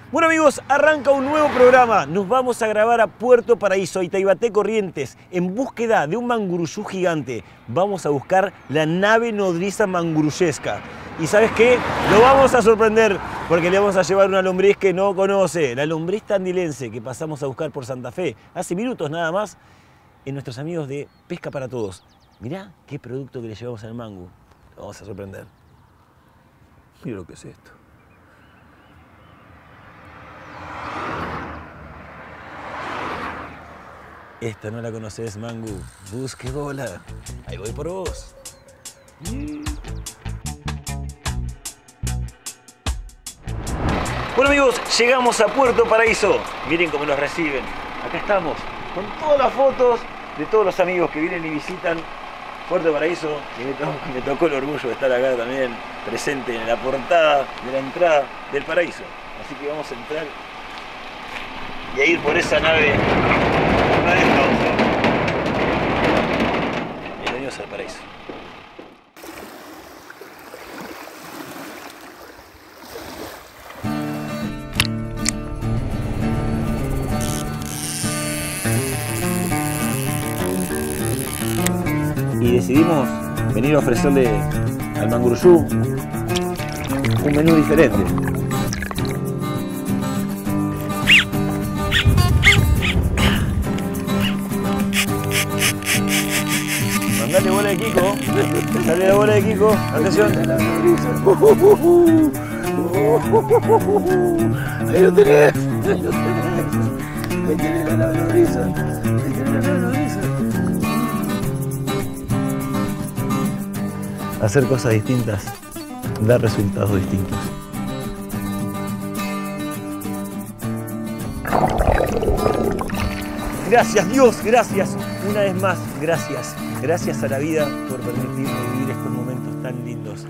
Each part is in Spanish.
Bueno amigos, arranca un nuevo programa. Nos vamos a grabar a Puerto Paraíso, Itaibate, Corrientes, en búsqueda de un manguruyú gigante. Vamos a buscar la nave nodriza manguruyesca. ¿Y sabes qué? Lo vamos a sorprender porque le vamos a llevar una lombriz que no conoce, la lombriz tandilense que pasamos a buscar por Santa Fe hace minutos nada más en nuestros amigos de Pesca para Todos. Mirá qué producto que le llevamos al mangu. Lo vamos a sorprender. Mira lo que es esto. Esta no la conoces, mangu. Busque bola. Ahí voy por vos. Bueno amigos, llegamos a Puerto Paraíso. Miren cómo nos reciben. Acá estamos con todas las fotos de todos los amigos que vienen y visitan Puerto Paraíso. Y me tocó el orgullo de estar acá también presente en la portada de la entrada del paraíso. Así que vamos a entrar y a ir por esa nave. Bienvenidos al paraíso. Y decidimos venir a ofrecerle al manguruyú un menú diferente. Mandale bola de Kiko. Dale la bola de Kiko. Atención. Ahí lo tenés. Ahí lo tenés. Ahí tenés la nodriza. Ahí tenés la nodriza. Hacer cosas distintas da resultados distintos. Gracias Dios, gracias. Una vez más, gracias. Gracias a la vida por permitirme vivir estos momentos tan lindos.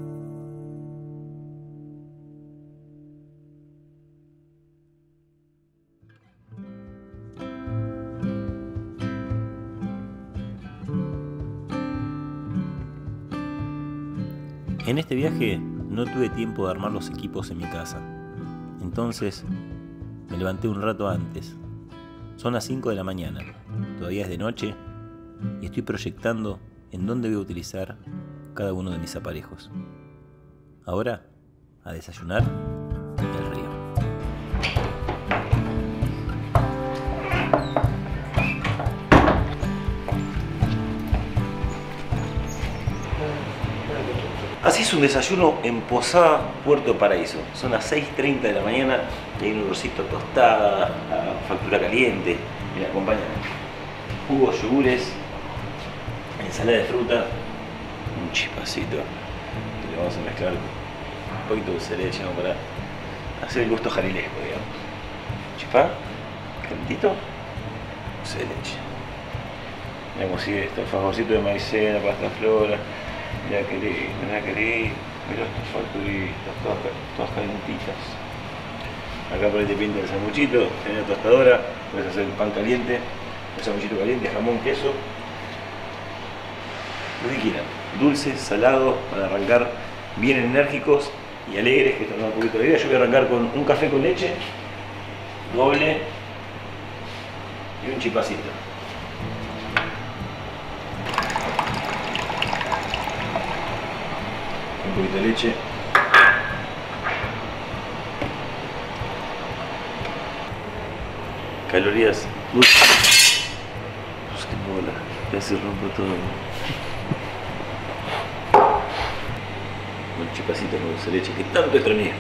En este viaje no tuve tiempo de armar los equipos en mi casa. Entonces me levanté un rato antes. Son las 5 de la mañana. Todavía es de noche y estoy proyectando en dónde voy a utilizar cada uno de mis aparejos. Ahora, a desayunar y al río. Así es un desayuno en Posada, Puerto Paraíso. Son las 6:30 de la mañana y hay un olorcito tostada, factura caliente. Me acompañan jugos, yogures, ensalada de fruta, un chispacito que le vamos a mezclar un poquito de dulce de leche, ¿no? Para hacer el gusto jarilesco, digamos. Chispá, calentito, dulce de leche. Miramos si esto, fajocito de maicena, pasta flora. Mira qué lindo, mira estas facturitas, todas calentitas. Acá por ahí te pinta el sanguchito, tenés la tostadora, puedes hacer el pan caliente, el sanguchito caliente, jamón, queso. Lo que quieran, dulce, salado, para arrancar bien enérgicos y alegres, que esto nos da un poquito de idea. Yo voy a arrancar con un café con leche, doble y un chipacito. Un poquito de leche. Calorías. Uy, pues qué bola. Casi rompo todo. Un chipacito con dulce de leche que tanto extrañé.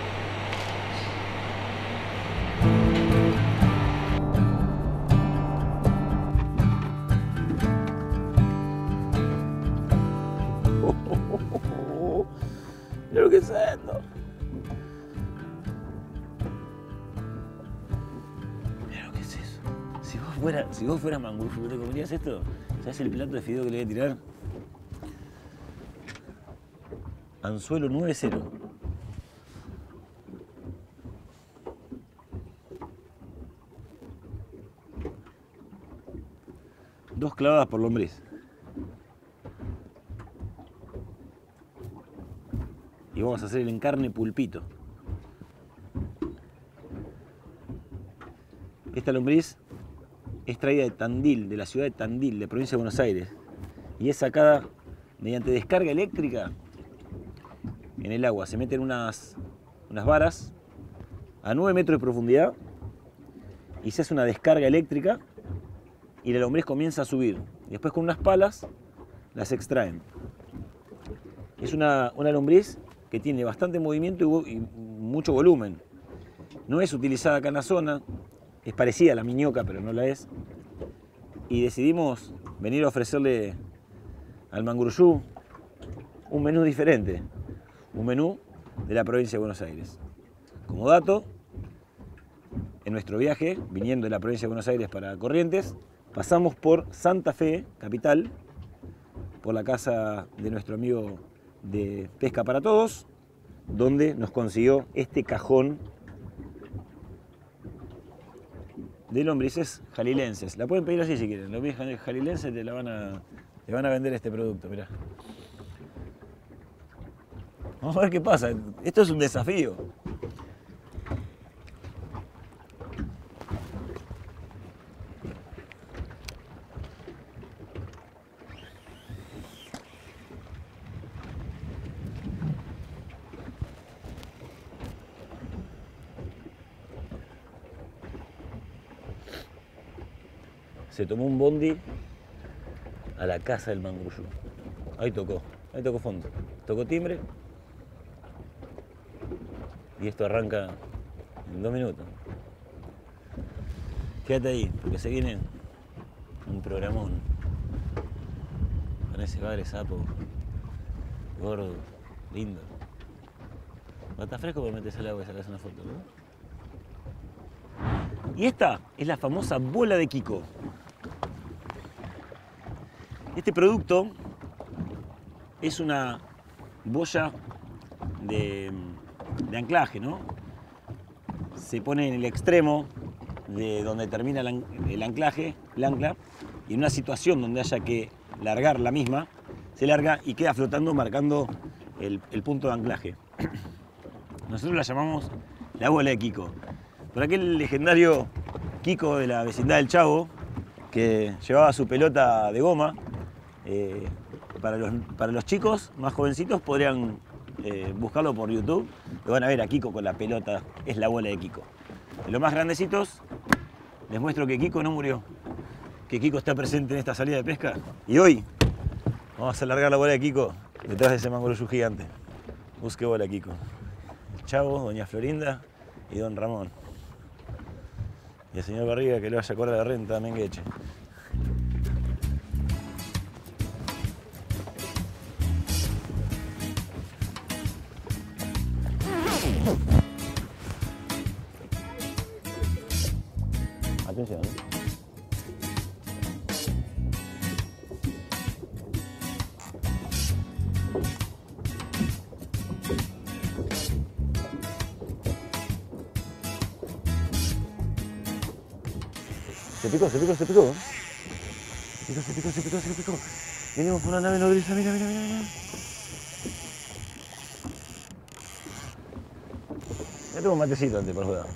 Mira lo que es esto. Mira lo que es eso. Si vos fueras manguruyú, ¿te comerías esto? ¿Sabes el plato de fideo que le voy a tirar? Anzuelo 9-0. Dos clavadas por lombriz. Y vamos a hacer el encarne pulpito. Esta lombriz es traída de Tandil, de la ciudad de Tandil, de provincia de Buenos Aires, y es sacada mediante descarga eléctrica en el agua. Se meten unas varas a 9 metros de profundidad y se hace una descarga eléctrica y la lombriz comienza a subir. Después con unas palas las extraen. Es una lombriz que tiene bastante movimiento y mucho volumen. No es utilizada acá en la zona, es parecida a la miñoca, pero no la es. Y decidimos venir a ofrecerle al manguruyú un menú diferente, un menú de la provincia de Buenos Aires. Como dato, en nuestro viaje, viniendo de la provincia de Buenos Aires para Corrientes, pasamos por Santa Fe, capital, por la casa de nuestro amigo de Pesca para Todos, donde nos consiguió este cajón de lombrices jalilenses. La pueden pedir así si quieren. Lombrices jalilenses te van a vender este producto, mirá. Vamos a ver qué pasa. Esto es un desafío. Se tomó un bondi a la casa del manguruyú. Ahí tocó fondo. Tocó timbre. Y esto arranca en 2 minutos. Quédate ahí, porque se viene un programón. Con ese bagre sapo, gordo, lindo. Va a estar fresco para meterse al agua y sacarse una foto, ¿no? Y esta es la famosa bola de Kiko. Este producto es una boya de anclaje, ¿no? Se pone en el extremo de donde termina el anclaje, el ancla, y en una situación donde haya que largar la misma, se larga y queda flotando marcando el punto de anclaje. Nosotros la llamamos la bola de Kiko. Por aquel legendario Kiko de la vecindad del Chavo, que llevaba su pelota de goma. Para los chicos más jovencitos podrían buscarlo por YouTube. Lo van a ver a Kiko con la pelota, es la bola de Kiko. De los más grandecitos, les muestro que Kiko no murió, que Kiko está presente en esta salida de pesca. Y hoy vamos a largar la bola de Kiko detrás de ese manguruyú gigante. Busque bola Kiko. El Chavo, doña Florinda y don Ramón. Y el señor Barriga que le vaya a cobrar la renta a Mengueche. Atención. Se picó. Se picó. Venimos por una nave nodriza, mira. Ya tengo un matecito antes para jugar.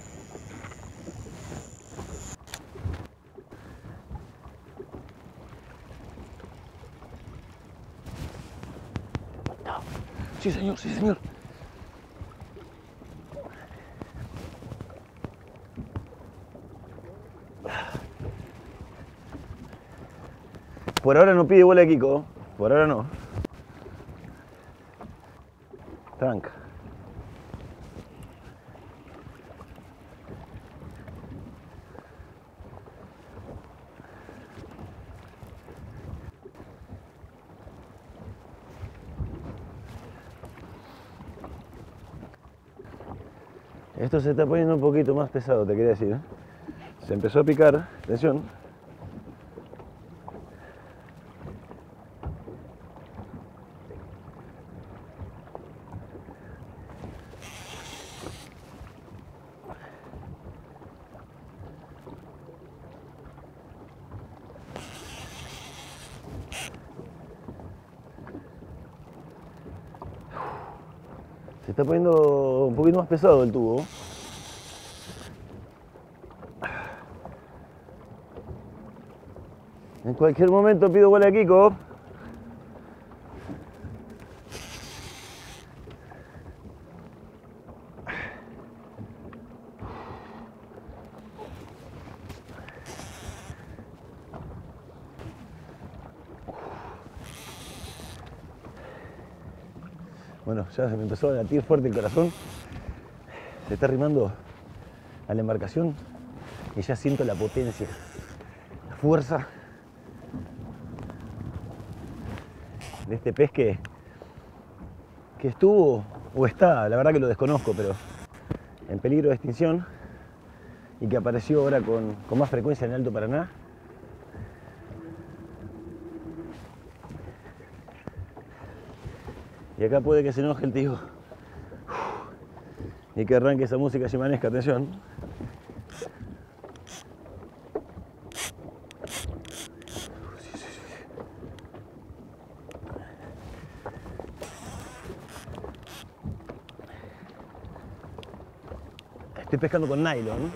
Sí, señor. Por ahora no pide bola de Kiko, por ahora no. Tranca. Esto se está poniendo un poquito más pesado, te quería decir, ¿eh? Se empezó a picar, atención. Se está poniendo un poquito más pesado el tubo. En cualquier momento pido bola de Kiko. Bueno, ya se me empezó a latir fuerte el corazón. Se está arrimando a la embarcación y ya siento la potencia, la fuerza de este pez que estuvo o está, la verdad que lo desconozco, pero en peligro de extinción y que apareció ahora con más frecuencia en el Alto Paraná. Y acá puede que se enoje el tío y que arranque esa música chimanesca, atención. Estoy pescando con nylon.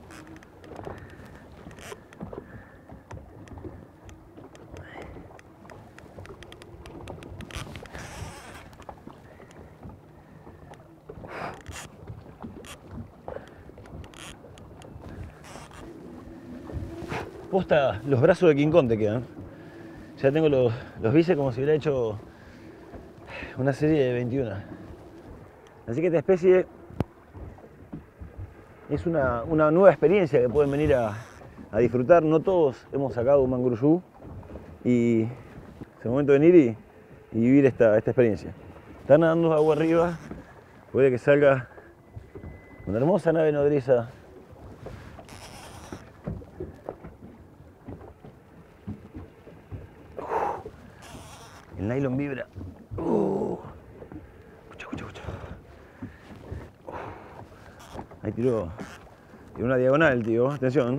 Posta, los brazos de King Kong te quedan. Ya tengo los bíceps como si hubiera hecho una serie de 21. Así que esta especie es una nueva experiencia que pueden venir a disfrutar. No todos hemos sacado un manguruyú y es el momento de venir y vivir esta experiencia. Está nadando agua arriba, puede que salga una hermosa nave nodriza. El nylon vibra. Escucha. Ahí tiró una diagonal, tío. Atención.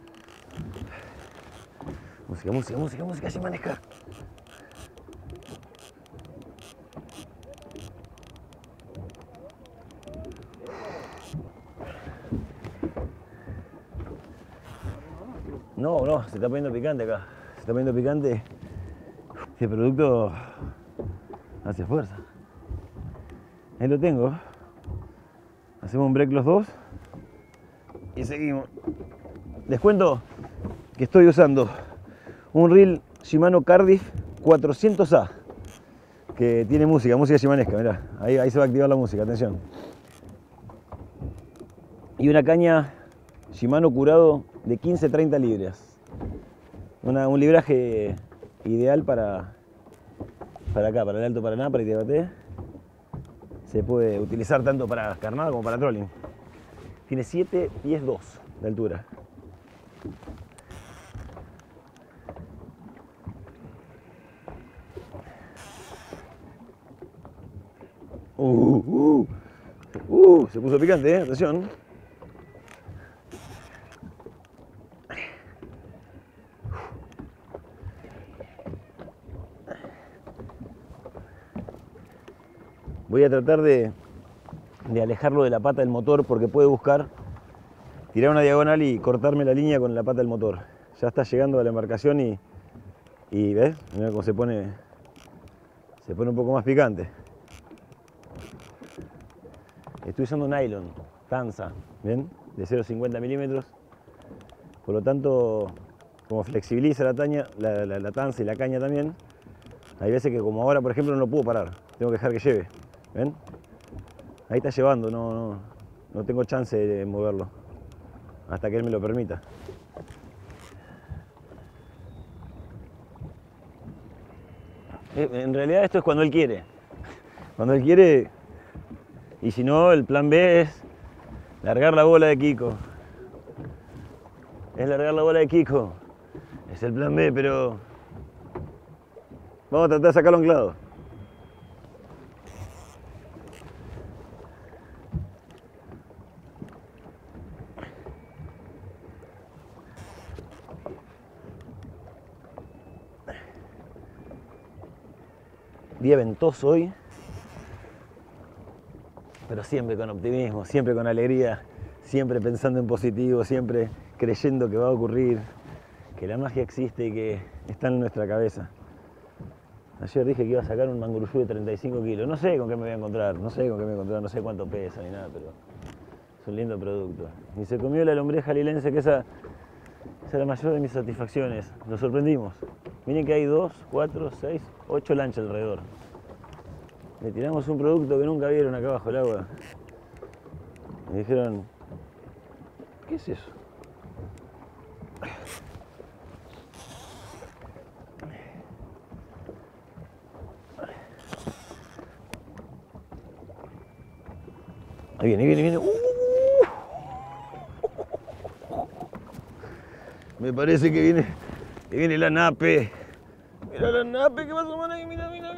Música chimanesca. No, se está poniendo picante acá. Se está poniendo picante. Este producto hace fuerza. Ahí lo tengo. Hacemos un break los dos y seguimos. Les cuento que estoy usando un reel Shimano Cardiff 400A que tiene música chimanesca, mirá. Ahí se va a activar la música, atención. Y una caña Shimano Curado de 15-30 libras. Un libraje ideal para acá, para el Alto Paraná, para Itibaté. Se puede utilizar tanto para carnada como para trolling. Tiene 7 pies 2 de altura. Se puso picante, atención. Voy a tratar de alejarlo de la pata del motor porque puede buscar tirar una diagonal y cortarme la línea con la pata del motor. Ya está llegando a la embarcación y ¿ves? Mirá cómo se pone un poco más picante. Estoy usando nylon, tanza, ¿bien? De 0,50 milímetros. Por lo tanto, como flexibiliza la tanza y la caña también, hay veces que como ahora, por ejemplo, no lo puedo parar. Tengo que dejar que lleve. ¿Ven? Ahí está llevando, no tengo chance de moverlo hasta que él me lo permita. En realidad esto es cuando él quiere. Cuando él quiere, y si no, el plan B es largar la bola de Kiko. Es largar la bola de Kiko. Es el plan B, pero vamos a tratar de sacarlo anclado. Día ventoso hoy, pero siempre con optimismo, siempre con alegría, siempre pensando en positivo, siempre creyendo que va a ocurrir que la magia existe y que está en nuestra cabeza. Ayer dije que iba a sacar un manguruyú de 35 kilos. No sé con qué me voy a encontrar, no sé no sé cuánto pesa ni nada, pero es un lindo producto. Y se comió la lombriz jalilense, que esa es la mayor de mis satisfacciones. Nos sorprendimos. Miren que hay 2, 4, 6, 8 lanchas alrededor. Le tiramos un producto que nunca vieron acá bajo el agua. Me dijeron, ¿qué es eso? Ahí viene. Me parece que viene la nape. Mira la nape que va a asomar ahí, mira. Mira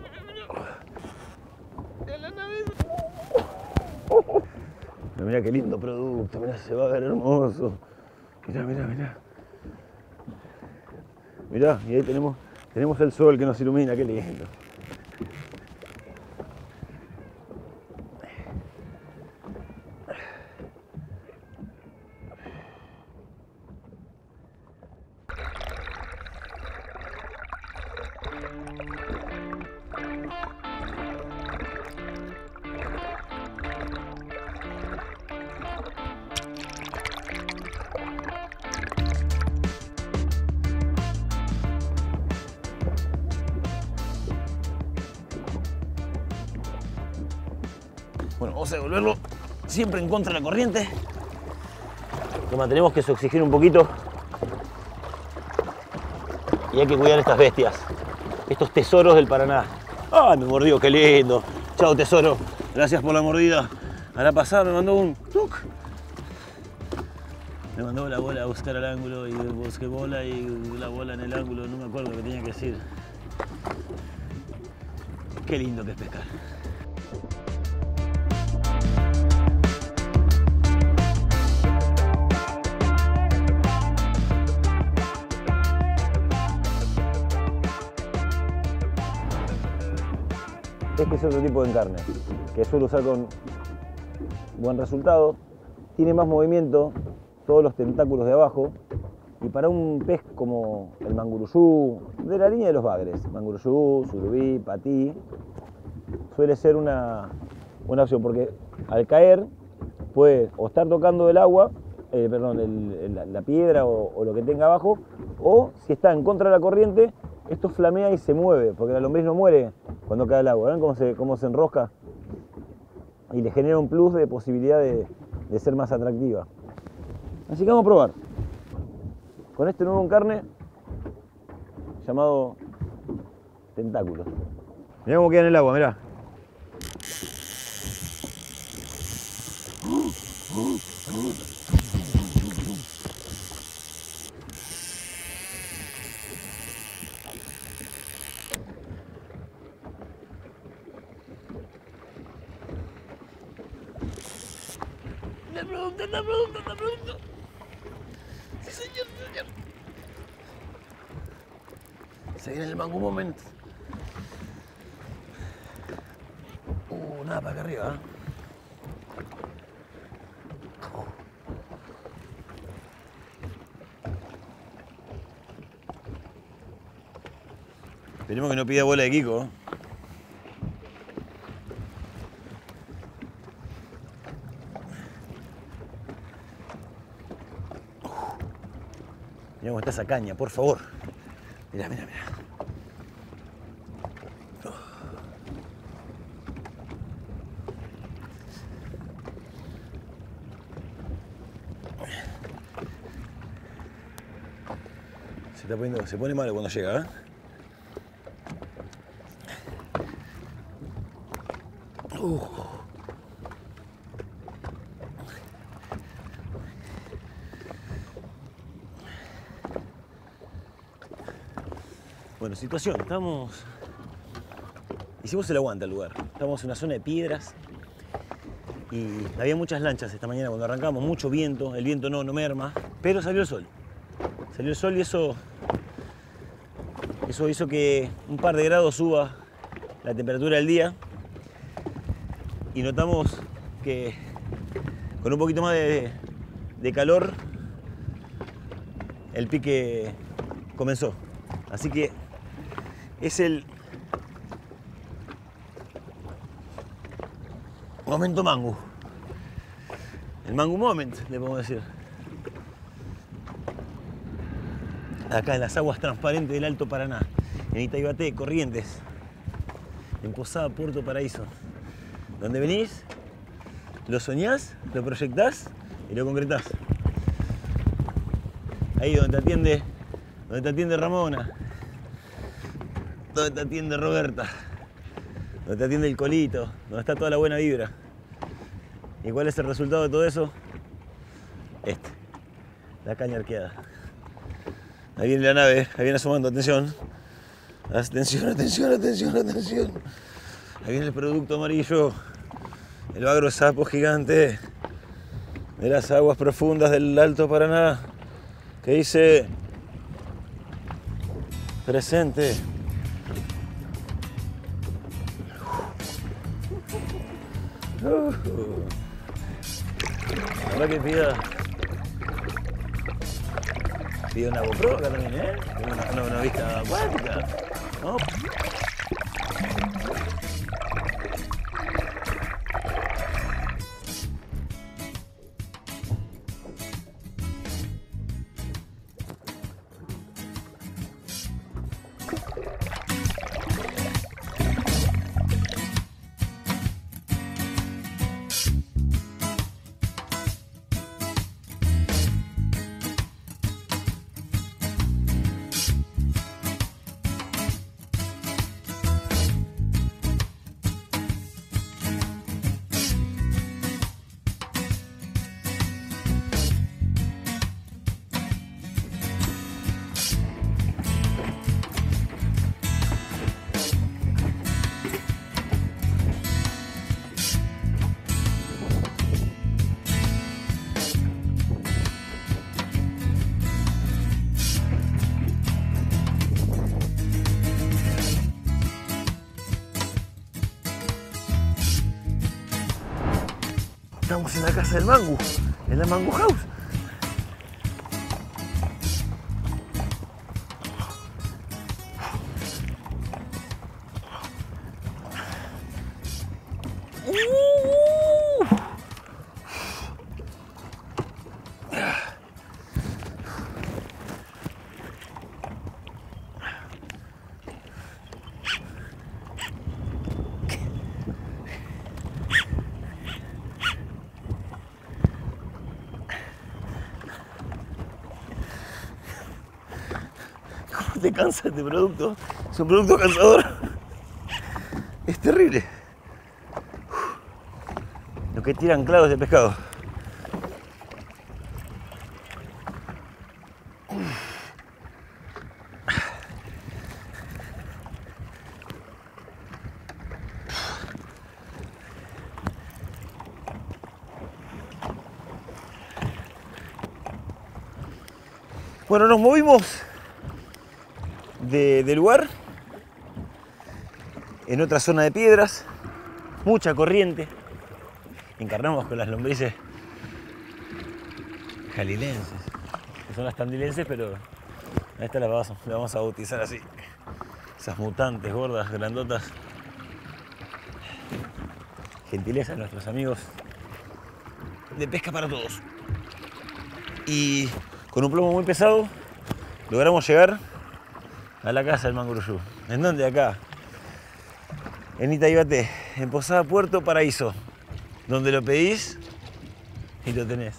la nape. Pero mira qué lindo producto, mira, se va a ver hermoso. Mira. Mirá, y ahí tenemos el sol que nos ilumina, qué lindo. Bueno, vamos a devolverlo siempre en contra de la corriente. Lo mantenemos que se oxigene un poquito. Y hay que cuidar estas bestias, estos tesoros del Paraná. ¡Ah, me mordió! ¡Qué lindo! Chao, tesoro. Gracias por la mordida. A la pasada me mandó un tuc. Me mandó la bola a buscar al ángulo y busqué bola y la bola en el ángulo. No me acuerdo lo que tenía que decir. Qué lindo que es pescar. Este es otro tipo de encarne que suelo usar con buen resultado. Tiene más movimiento, todos los tentáculos de abajo. Y para un pez como el manguruyú, de la línea de los bagres, manguruyú, surubí, patí, suele ser una buena opción porque al caer puede o estar tocando el agua, la piedra o lo que tenga abajo, o si está en contra de la corriente, esto flamea y se mueve, porque la lombriz no muere cuando cae el agua. ¿Ven cómo se enrosca? Y le genera un plus de posibilidad de ser más atractiva. Así que vamos a probar con este nuevo encarne llamado tentáculo. Mirá cómo queda en el agua, mirá. La producto. Sí, señor. Se viene el Mangu Moment. Nada para acá arriba, ¿eh? Esperemos que no pida bola de Kiko. Mirá cómo está esa caña, por favor. Mirá. Se pone malo cuando llega, ¿eh? Bueno, situación, hicimos el aguante al lugar. Estamos en una zona de piedras y había muchas lanchas esta mañana cuando arrancamos, mucho viento, el viento no merma, pero salió el sol. Salió el sol y eso hizo que un par de grados suba la temperatura del día y notamos que con un poquito más de calor el pique comenzó. Así que es el momento mangu. El mangu moment, le podemos decir. Acá en las aguas transparentes del Alto Paraná, en Itaibate, Corrientes, en Posada, Puerto Paraíso. Donde venís, lo soñás, lo proyectás y lo concretás. Ahí donde te atiende Ramona, donde te atiende Roberta, donde te atiende el Colito, donde está toda la buena vibra. ¿Y cuál es el resultado de todo eso? La caña arqueada. Ahí viene la nave, ahí viene asomando, atención. Atención, atención, atención, atención. Ahí viene el producto amarillo, el bagro sapo gigante de las aguas profundas del Alto Paraná, que dice presente. Ahora que pida una GoPro acá también, una vista acuática, ¿no? Estamos en la casa del mangu, en la Mangu House. Te cansa este producto, es un producto cansador, es terrible. Lo que tiran clavos de pescado. Bueno, nos movimos de lugar en otra zona de piedras, mucha corriente. Encarnamos con las lombrices jalilenses, que son las tandilenses, pero a esta la vamos a bautizar así. Esas mutantes gordas, grandotas. Gentileza de nuestros amigos de Pesca para Todos. Y con un plomo muy pesado logramos llegar a la casa del manguruyú. ¿En dónde? Acá, en Itaibate, en Posada, Puerto Paraíso, donde lo pedís y lo tenés.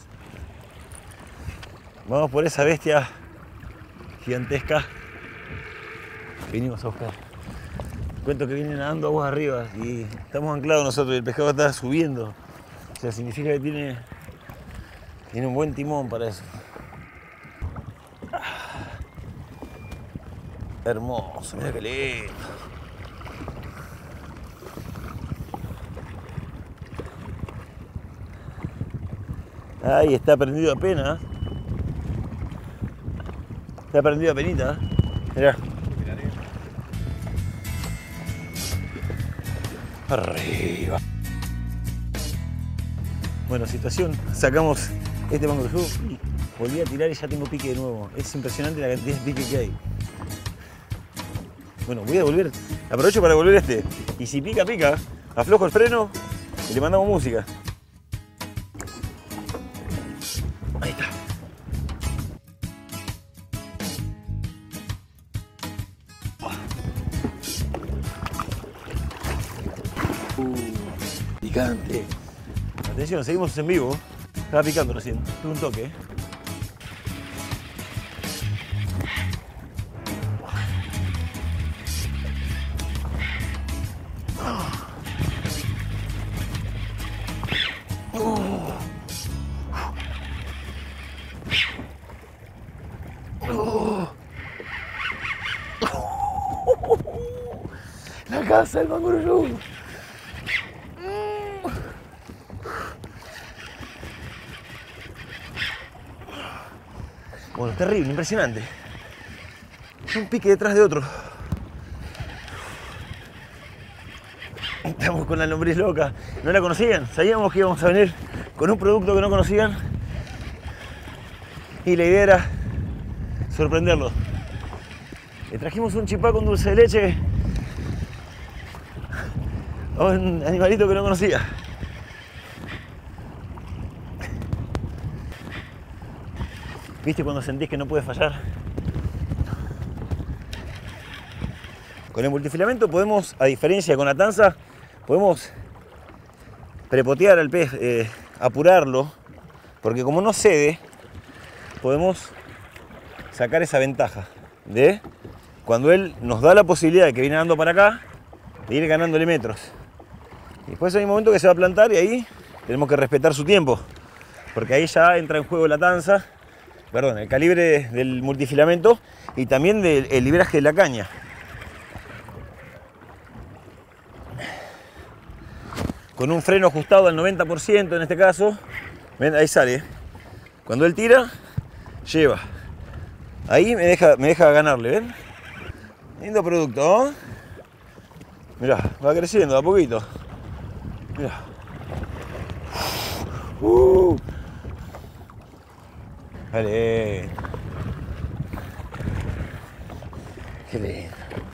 Vamos por esa bestia gigantesca que vinimos a buscar. Cuento que vienen nadando aguas arriba y estamos anclados nosotros y el pescado está subiendo. O sea, significa que tiene un buen timón para eso. Hermoso, mira qué lindo. Ahí está prendido apenas. Está prendido apenita. Mirá. Arriba. Bueno, situación. Sacamos este manguruyú volví a tirar y ya tengo pique de nuevo. Es impresionante la cantidad de pique que hay. Bueno, voy a volver, aprovecho para volver este. Y si pica, pica, aflojo el freno y le mandamos música. Ahí está. Picante. Atención, seguimos en vivo. Estaba picando recién, tuve un toque. La casa del manguruyú. Bueno, terrible, impresionante. Un pique detrás de otro. Estamos con la lombriz loca. ¿No la conocían? Sabíamos que íbamos a venir con un producto que no conocían. Y la idea era sorprenderlos. Le trajimos un chipá con dulce de leche a un animalito que no conocía. ¿Viste cuando sentís que no puedes fallar? Con el multifilamento podemos, a diferencia con la tanza, podemos prepotear al pez, apurarlo, porque como no cede, podemos sacar esa ventaja de cuando él nos da la posibilidad de que viene dando para acá, de ir ganándole metros. Y después hay un momento que se va a plantar y ahí tenemos que respetar su tiempo, porque ahí ya entra en juego la tanza, perdón, el calibre del multifilamento y también el libraje de la caña. Con un freno ajustado al 90% en este caso, ven, ahí sale. Cuando él tira, lleva. Ahí me deja ganarle, ¿ven? Lindo producto, ¿no? Mirá, va creciendo de a poquito. Mirá. Vale. Qué lindo.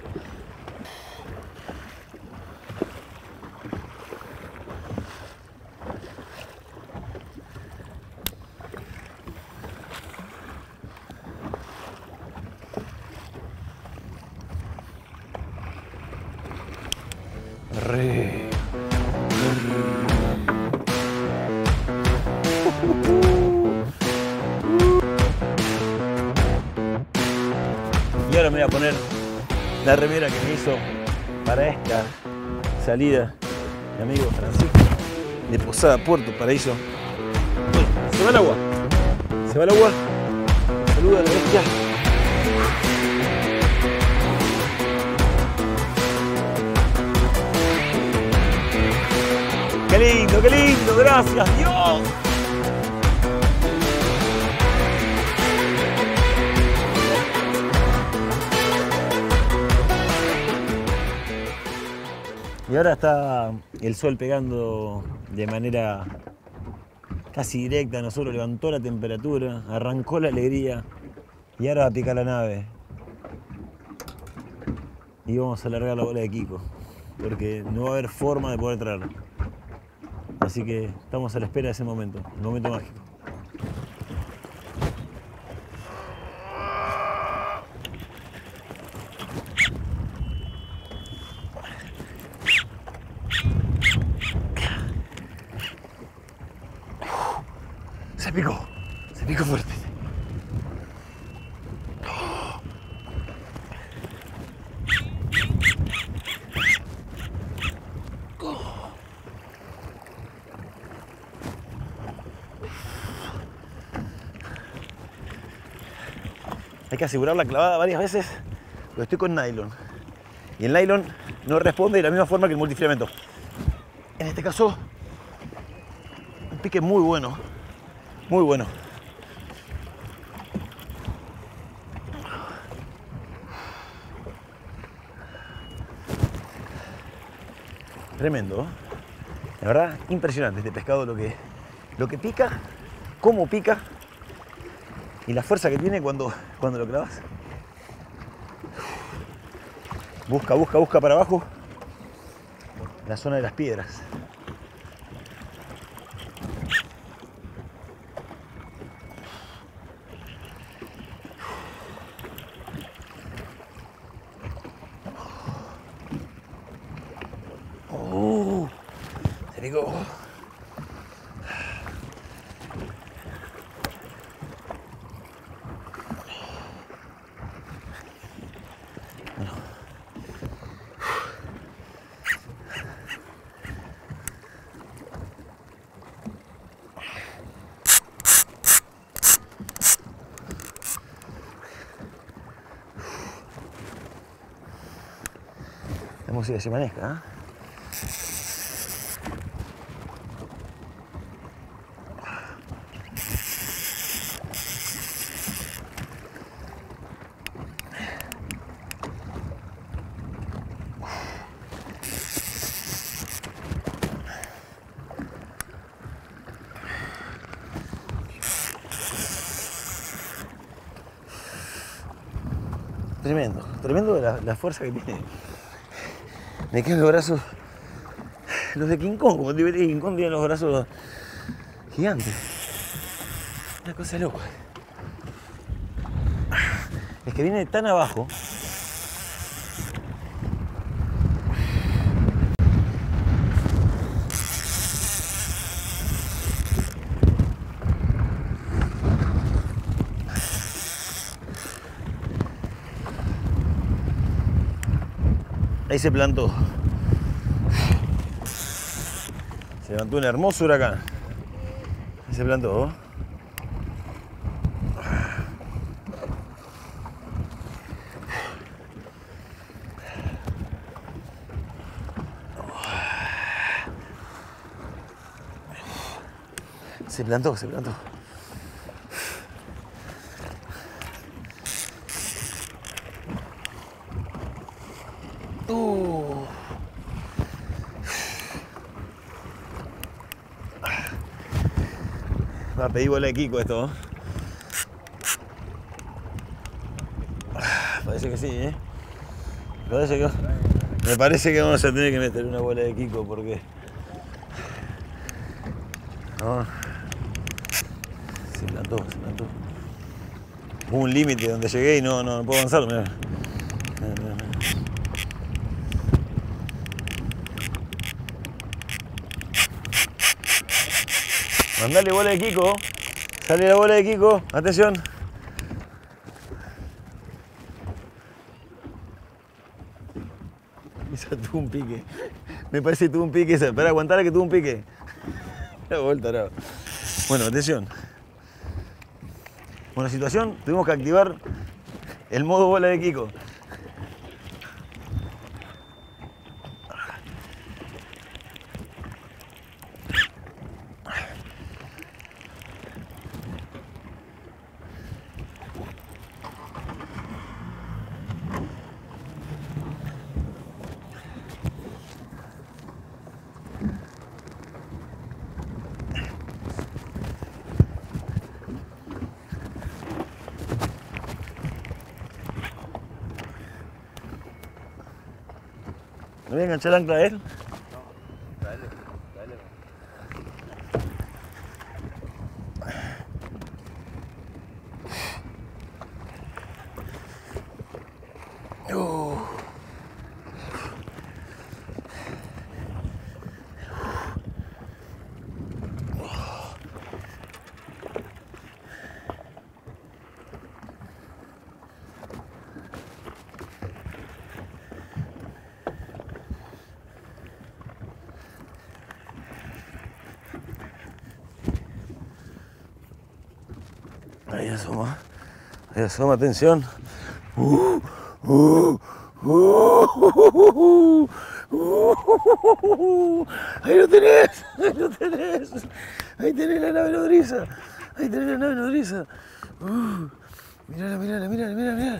Y ahora me voy a poner la remera que me hizo para esta salida mi amigo Francisco de Posada Puerto Paraíso. Bueno, se va el agua. Se va el agua. Saluda a la bestia. Qué lindo, gracias, Dios. Y ahora está el sol pegando de manera casi directa a nosotros, levantó la temperatura, arrancó la alegría y ahora va a picar la nave. Y vamos a largar la bola de Kiko, porque no va a haber forma de poder traerla. Así que estamos a la espera de ese momento, el momento mágico. Se picó fuerte. Hay que asegurar la clavada varias veces, pero estoy con nylon. Y el nylon no responde de la misma forma que el multifilamento. En este caso, un pique muy bueno. Muy bueno. Tremendo, ¿eh? La verdad, impresionante este pescado, lo que pica, cómo pica Y la fuerza que tiene cuando lo clavas. Busca para abajo la zona de las piedras. Se picó. La música se maneja, ¿eh? Tremendo la fuerza que tiene. Me quedan los brazos, los de King Kong, como te digo, King Kong tiene los brazos gigantes. Una cosa loca. Es que viene tan abajo. Ahí se plantó. Se levantó un hermoso huracán. Ahí se plantó. Se plantó. Va a pedir bola de Kiko esto, ¿no? Parece que sí, ¿eh? Me parece que vamos a tener que meter una bola de Kiko porque... No. Se plantó. Hubo un límite donde llegué y no puedo avanzar, mirá. Mandale bola de Kiko. Sale la bola de Kiko. Atención. Esa tuvo un pique. Me parece que tuvo un pique esa. Espera, aguantala que tuvo un pique. La vuelta, no. Bueno, atención. Bueno, situación, tuvimos que activar el modo bola de Kiko. ¿Me voy a enganchar el ancla a él? No, dale. Ahí asoma, atención. Ahí lo tenés. Ahí tenés la nave nodriza. Mírala. Mírala.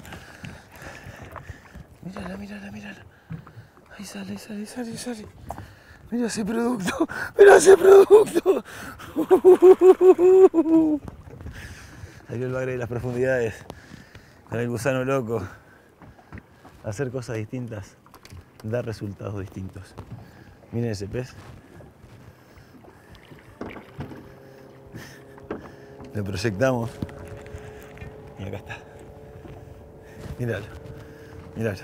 Ahí sale. Mira ese producto. Salió el bagre de las profundidades con el gusano loco. Hacer cosas distintas da resultados distintos. Miren ese pez. Lo proyectamos y acá está. Míralo, míralo.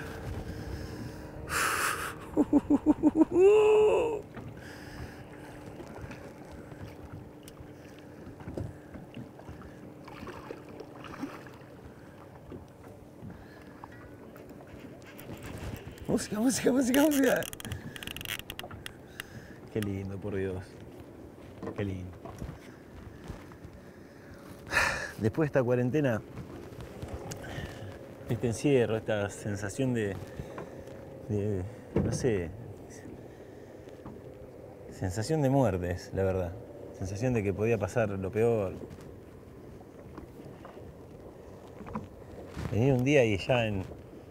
Música, música, música, música. Qué lindo, por Dios. Qué lindo. Después de esta cuarentena, este encierro, esta sensación de no sé, sensación de muertes, la verdad. Sensación de que podía pasar lo peor. Venir un día y ya en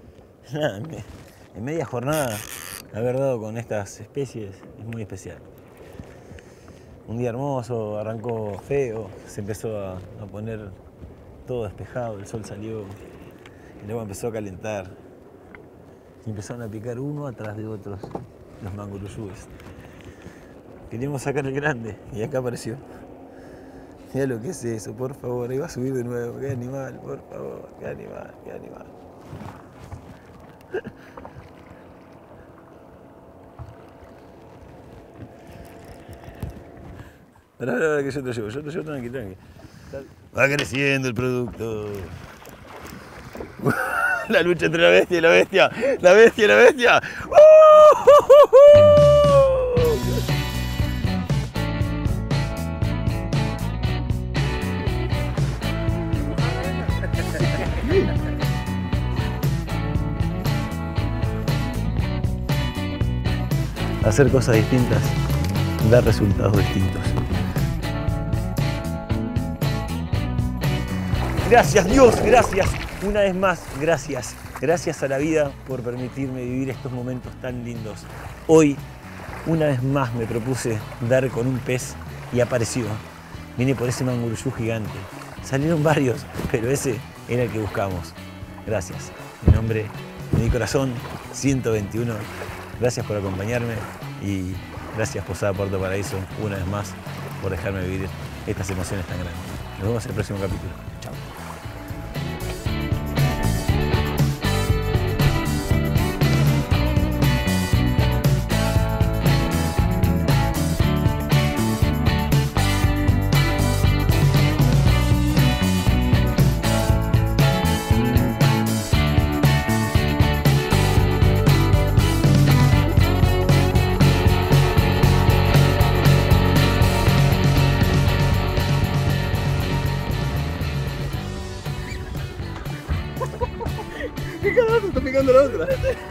media jornada haber dado con estas especies es muy especial. Un día hermoso, arrancó feo, se empezó a poner todo despejado, el sol salió, el agua empezó a calentar y empezaron a picar uno atrás de otros los manguruyúes. Queríamos sacar el grande y acá apareció. Mirá lo que es eso, por favor, ahí va a subir de nuevo, qué animal, por favor, qué animal, qué animal. Ahora que yo te llevo tranqui, tranqui. Va creciendo el producto. La lucha entre la bestia y la bestia. La bestia y la bestia. Hacer cosas distintas da resultados distintos. Gracias Dios, gracias. Una vez más, gracias. Gracias a la vida por permitirme vivir estos momentos tan lindos. Hoy, una vez más me propuse dar con un pez y apareció. Vine por ese manguruyú gigante. Salieron varios, pero ese era el que buscamos. Gracias. Mi nombre, de mi corazón, 121. Gracias por acompañarme y gracias Posada Puerto Paraíso, una vez más, por dejarme vivir estas emociones tan grandes. Nos vemos en el próximo capítulo. Chao. ¿Qué carajo está picando la otra?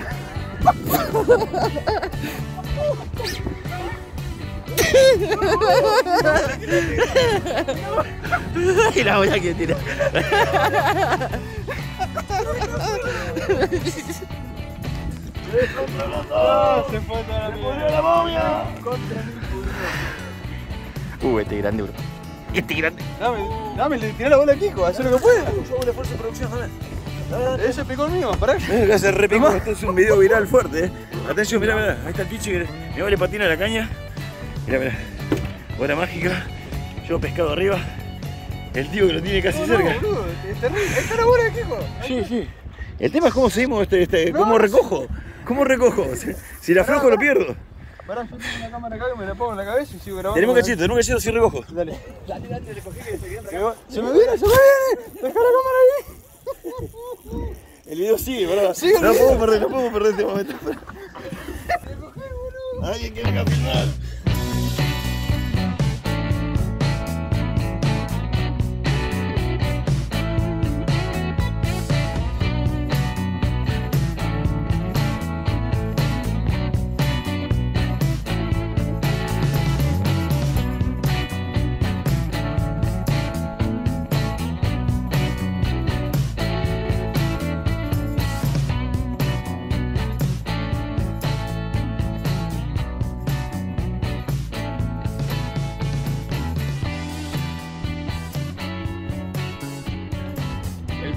Y la voy a que tira. Se fue toda la momia. Este grande, bro. Este grande. Dame, le tiré la bola a Kiko, haz lo que pueda. Yo hago el esfuerzo de producción, dale. Ese picó el mío, pará. Mira, se repicó. Esto es un video viral fuerte, Atención, mirá, mirá. Ahí está el pichi. Mirá, le patina la caña. Mirá, mirá. Hora mágica. Yo pescado arriba. El tío que lo tiene casi cerca. No, boludo, es terrible. Esta es la bola de Kiko. Sí, sí. El tema es cómo seguimos, cómo recojo. ¿Cómo recojo? Si la aflojo lo pierdo. Pará, yo tengo una cámara acá que me la pongo en la cabeza y sigo grabando. Tenemos cachito, si recojo. Dale. Dale, le cogí que se queda. Se me viene. Deja la cámara ahí. El video sigue, bro. Sigue el No video. podemos perder este momento. Le cogí, boludo. Alguien quiere filmar.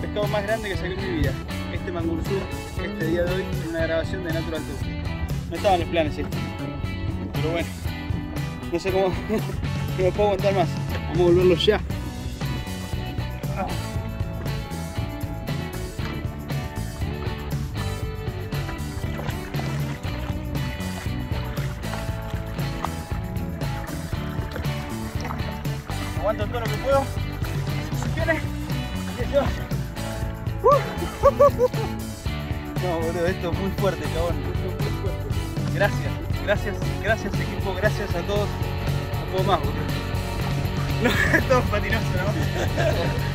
pescado más grande que saqué en mi vida. Este mangurzú, este día de hoy, en una grabación de Natural Tour. No estaban los planes esto. Pero bueno, no sé cómo, no me puedo aguantar más. Vamos a volverlo ya. Aguanto todo lo que puedo. Si quieres, no, boludo, esto es muy fuerte, cabrón. Esto es muy fuerte. Gracias equipo, gracias a todos. No puedo más, boludo. No, todo patinoso, ¿no?